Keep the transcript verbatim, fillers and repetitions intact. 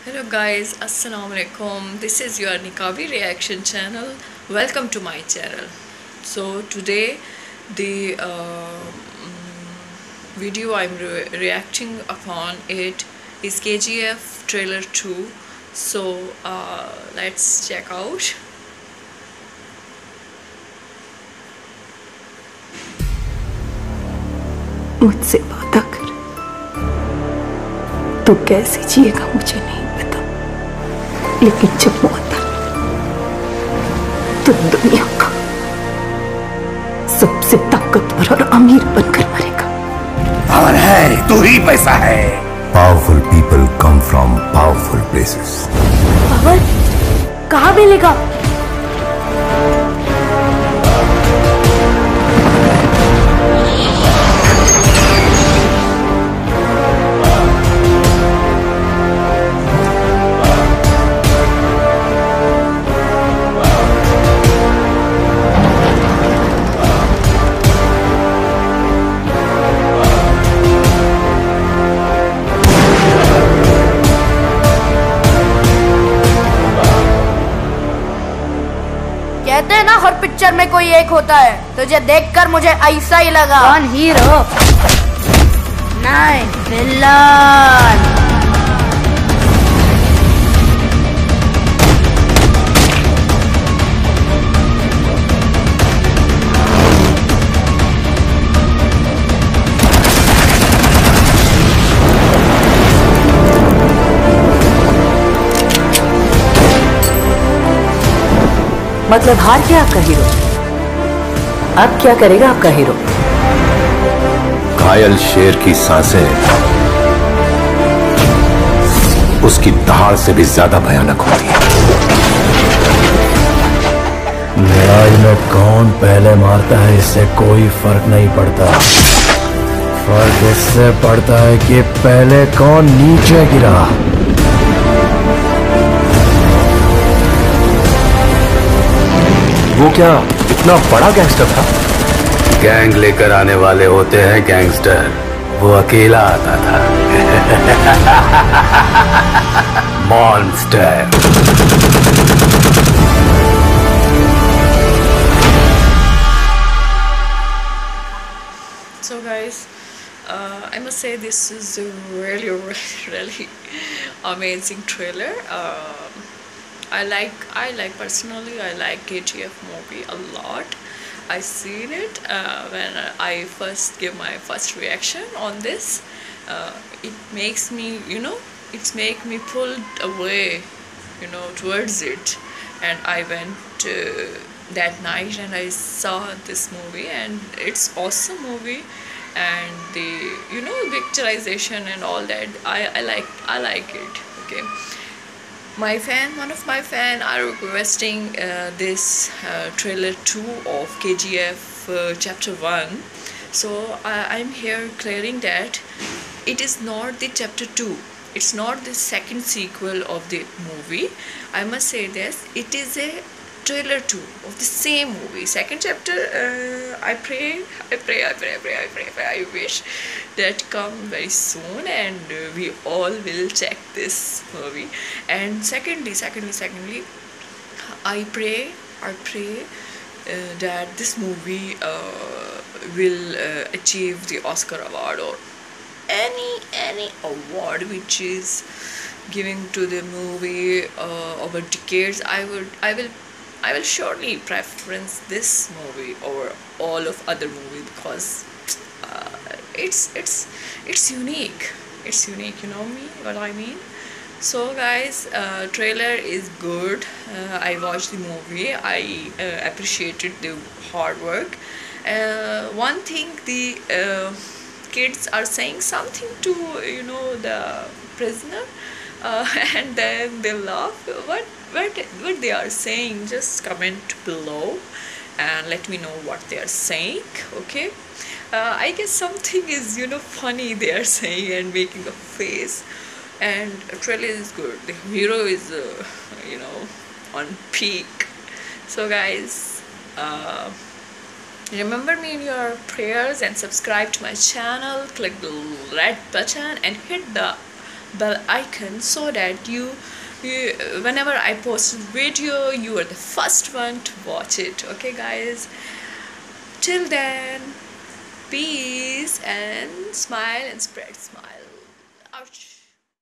Hello guys, Assalamu alaikum. This is your Niqabi reaction channel. Welcome to my channel. So today the uh, mm, video I'm re reacting upon it is K G F trailer two. So uh, let's check out. मुझसे वादा कर, तू कैसे जिएगा मुझे नहीं पता, लेकिन जब मौत आई तो दुनिया का सबसे ताकतवर और अमीर बनकर मरेगा। पावर है, तू ही पैसा है। Powerful people come from powerful places. Power कहाँ मिलेगा? कहते हैं ना हर पिक्चर में कोई एक होता है, तुझे देखकर मुझे ऐसा ही लगा। कौन हीरो? नहीं, विलन। मतलब हार गया आपका हीरो, अब क्या करेगा आपका हीरो? घायल शेर की सांसें उसकी दहाड़ से भी ज्यादा भयानक होती है। लड़ाई में कौन पहले मारता है इससे कोई फर्क नहीं पड़ता, फर्क इससे पड़ता है कि पहले कौन नीचे गिरा। वो क्या इतना बड़ा गैंगस्टर था? गैंग लेकर आने वाले होते हैं गैंगस्टर, वो अकेला आता था। Monster. So guys, uh, I must say this is a really really really amazing trailer. Uh, I like I like personally I like K G F movie a lot. I seen it uh, when I first give my first reaction on this. Uh, it makes me, you know, it's make me pulled away, you know, towards it. And I went uh, that night and I saw this movie, and it's awesome movie. And the, you know, picturization and all that, I I like I like it. Okay. My fan, one of my fan are requesting uh, this uh, trailer two of K G F uh, chapter one. So uh, I'm here clearing that it is not the chapter two. It's not the second sequel of the movie. I must say this, it is a trailer two of the same movie. Second chapter, uh, I pray, I pray, I pray, I pray, I pray, I, pray, I wish that come very soon, and uh, we all will check this movie. And secondly, secondly, secondly, I pray, I pray uh, that this movie uh, will uh, achieve the Oscar award or any any award which is giving to the movie uh, over decades. I would, I will. I will surely preference this movie over all of other movie because uh, it's it's it's unique. It's unique, you know me what I mean. So guys, uh, trailer is good. Uh, I watched the movie. I uh, appreciated the hard work. Uh, one thing, the uh, kids are saying something to, you know, the prisoner, uh, and then they laugh. What? What, what they are saying, just comment below and let me know what they are saying. Okay, uh, I guess something is, you know, funny they are saying and making a face. And trailer is good, the hero is uh, you know, on peak. So guys, uh, remember me in your prayers and subscribe to my channel, click the red button and hit the bell icon so that you, you whenever I post video, you are the first one to watch it. Okay guys, till then, peace and smile and spread smile. Ouch.